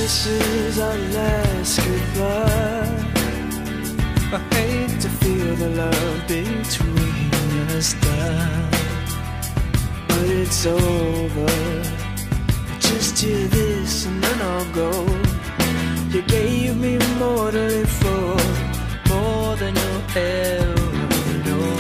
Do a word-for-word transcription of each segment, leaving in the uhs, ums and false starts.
this is our last goodbye. I hate to feel the love between us die, but it's over. Just hear this and then I'll go. You gave me more to live for, more than you'll ever know.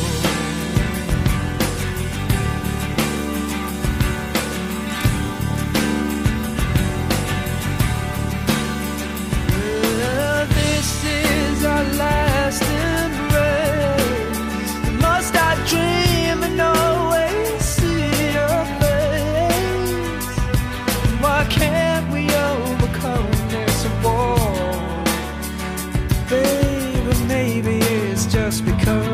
Well, this is our last embrace. Must I dream and always see your face? Why can't we overcome this war? Baby, maybe it's just because